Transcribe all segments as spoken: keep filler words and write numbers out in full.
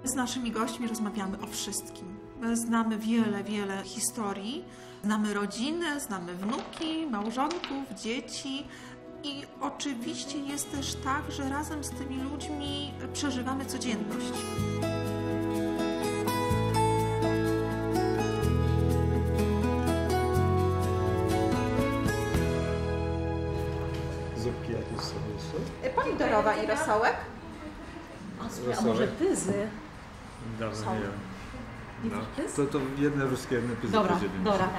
Z naszymi gośćmi rozmawiamy o wszystkim. Znamy wiele, wiele historii, znamy rodziny, znamy wnuki, małżonków, dzieci i oczywiście jest też tak, że razem z tymi ludźmi przeżywamy codzienność. Zupki jakieś są jeszcze? Pomidorowa i rosołek. A może pyzy? Dawno Są. nie wiem. No. Pyz? To, to jedne ruskie, jedne pyzy. Dobra, podzielimy. dobra.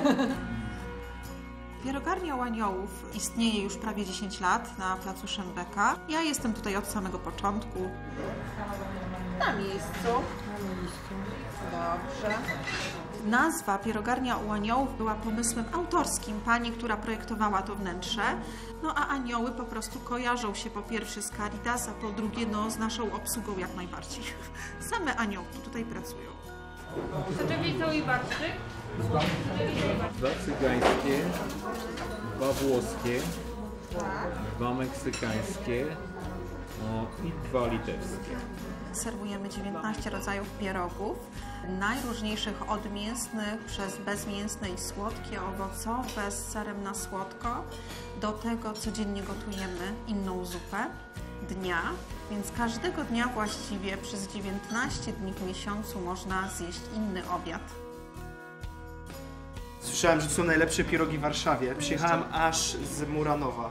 Pierogarnia u Aniołów istnieje już prawie dziesięć lat na placu Szembeka. Ja jestem tutaj od samego początku. Na miejscu. Na miejscu. Dobrze. Nazwa Pierogarnia u Aniołów była pomysłem autorskim pani, która projektowała to wnętrze. No a anioły po prostu kojarzą się po pierwsze z Caritas, a po drugie no, z naszą obsługą jak najbardziej. Same aniołki tutaj pracują. Soczewicą i barszczyk. Dwa cygańskie, dwa włoskie, dwa meksykańskie o, i dwa litewskie. Serwujemy dziewiętnaście rodzajów pierogów, najróżniejszych od mięsnych przez bezmięsne i słodkie, owocowe z serem na słodko. Do tego codziennie gotujemy inną zupę dnia, więc każdego dnia właściwie przez dziewiętnaście dni w miesiącu można zjeść inny obiad. Słyszałem, że to są najlepsze pierogi w Warszawie. Przyjechałem aż z Muranowa.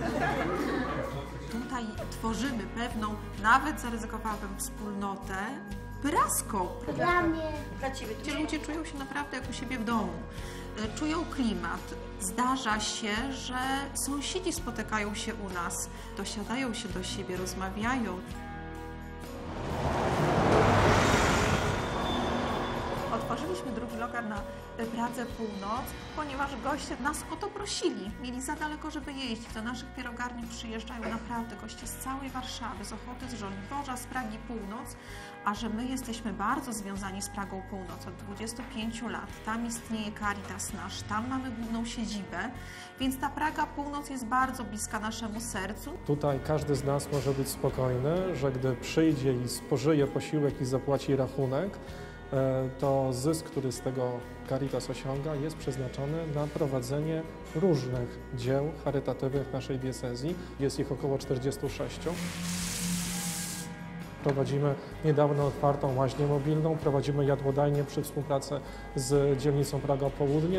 Tutaj tworzymy pewną, nawet zaryzykowałabym, wspólnotę praską. Dla mnie. Dla Ciebie Gdzie ludzie czują się naprawdę jak u siebie w domu. Czują klimat. Zdarza się, że sąsiedzi spotykają się u nas, dosiadają się do siebie, rozmawiają. Otworzyliśmy drugi lokal na Pradze Północ, ponieważ goście nas o to prosili. Mieli za daleko, żeby jeździć. Do naszych pierogarni przyjeżdżają naprawdę goście z całej Warszawy, z Ochoty, z Żoliborza, z Pragi Północ, a że my jesteśmy bardzo związani z Pragą Północ od dwudziestu pięciu lat. Tam istnieje Caritas nasz, tam mamy główną siedzibę, więc ta Praga Północ jest bardzo bliska naszemu sercu. Tutaj każdy z nas może być spokojny, że gdy przyjdzie i spożyje posiłek i zapłaci rachunek, to zysk, który z tego Caritas osiąga, jest przeznaczony na prowadzenie różnych dzieł charytatywnych w naszej diecezji. Jest ich około czterdziestu sześciu. Prowadzimy niedawno otwartą łaźnię mobilną, prowadzimy jadłodajnię przy współpracy z dzielnicą Praga Południe.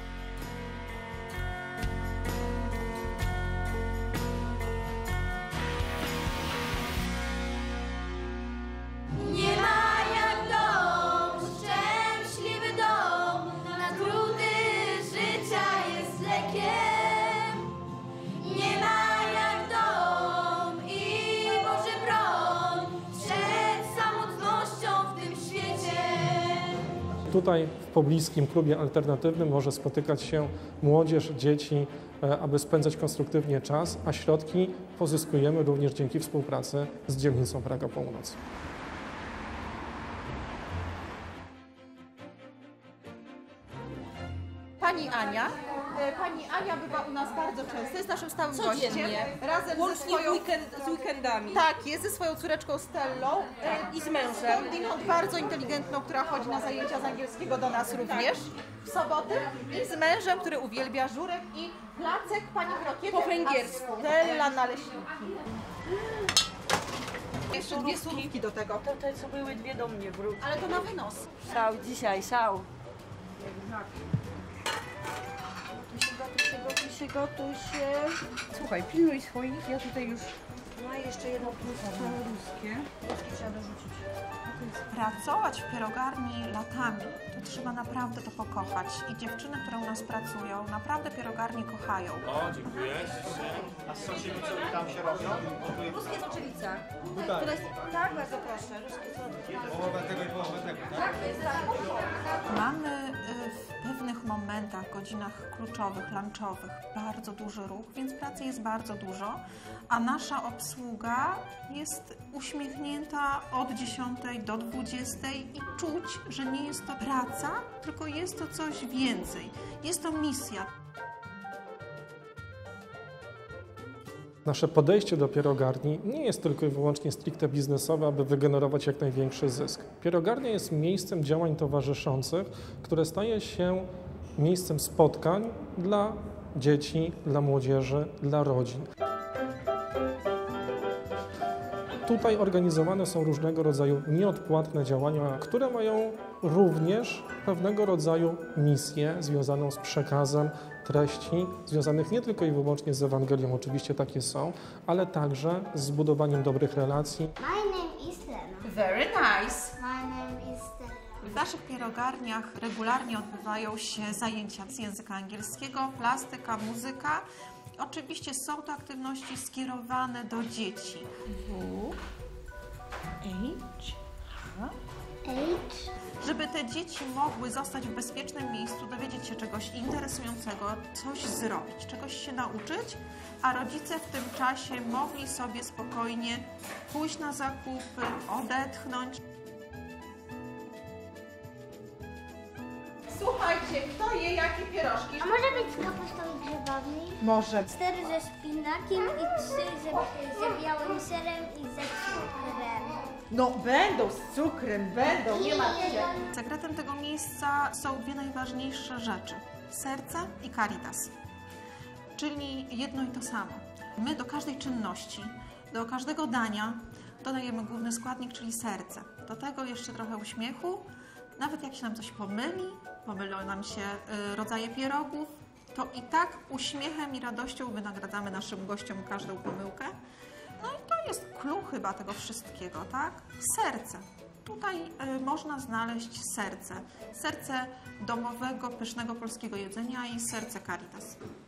Tutaj w pobliskim klubie alternatywnym może spotykać się młodzież, dzieci, aby spędzać konstruktywnie czas, a środki pozyskujemy również dzięki współpracy z dzielnicą Praga Północ. Pani Ania. Pani Ania bywa u nas bardzo często, jest naszym stałym gościem. Razem ze Łącznie swoją... weekend, z weekendami. Tak, jest ze swoją córeczką Stellą. Tak, i z mężem. Skądinąd bardzo inteligentną, która chodzi na zajęcia z angielskiego do nas również w soboty. I z mężem, który uwielbia żurek i placek pani krokietę. Po węgiersku. Stella naleśniki. Jeszcze dwie surówki do tego. To te, co były dwie do mnie wróć. Ale to na wynos. Szał dzisiaj, szał. Gotuj się, gotuj się, gotuj się. Słuchaj, pilnuj swoich, ja tutaj już... No i jeszcze jedno plus ruskie. Ruskie trzeba dorzucić. Pracować w pierogarni latami, to trzeba naprawdę to pokochać. I dziewczyny, które u nas pracują, naprawdę pierogarnię kochają. O, dziękuję. A soczewice tam się robią? Ruskie soczewica. Tak. Tak, bardzo proszę. Ruskie soczewica. Połowę tego i połowę tego, tak? Tak, jest tak. Mamy w pewnych momentach, godzinach kluczowych, lunchowych bardzo duży ruch, więc pracy jest bardzo dużo, a nasza obsługa jest uśmiechnięta od dziesiątej do dwudziestej i czuć, że nie jest to praca, tylko jest to coś więcej. Jest to misja. Nasze podejście do pierogarni nie jest tylko i wyłącznie stricte biznesowe, aby wygenerować jak największy zysk. Pierogarnia jest miejscem działań towarzyszących, które staje się miejscem spotkań dla dzieci, dla młodzieży, dla rodzin. Tutaj organizowane są różnego rodzaju nieodpłatne działania, które mają również pewnego rodzaju misję związaną z przekazem treści, związanych nie tylko i wyłącznie z Ewangelią, oczywiście takie są, ale także z zbudowaniem dobrych relacji. My name is Lena. Very nice. My name is Stella. W naszych pierogarniach regularnie odbywają się zajęcia z języka angielskiego, plastyka, muzyka. Oczywiście są to aktywności skierowane do dzieci. W, H, H. Eight. Żeby te dzieci mogły zostać w bezpiecznym miejscu, dowiedzieć się czegoś interesującego, coś zrobić, czegoś się nauczyć, a rodzice w tym czasie mogli sobie spokojnie pójść na zakupy, odetchnąć. Słuchajcie, kto je jakie pierożki? A może być z kapustą i grzybami? Może. Cztery ze szpinakiem i trzy ze, ze białym serem i ze cukrem. No będą z cukrem, będą, nie martw się. Sekretem tego miejsca są dwie najważniejsze rzeczy. Serce i Caritas. Czyli jedno i to samo. My do każdej czynności, do każdego dania dodajemy główny składnik, czyli serce. Do tego jeszcze trochę uśmiechu. Nawet jak się nam coś pomyli, pomylą nam się y, rodzaje pierogów, to i tak uśmiechem i radością wynagradzamy naszym gościom każdą pomyłkę. No i to jest clue chyba tego wszystkiego, tak? Serce. Tutaj y, można znaleźć serce. Serce domowego, pysznego polskiego jedzenia i serce Caritas.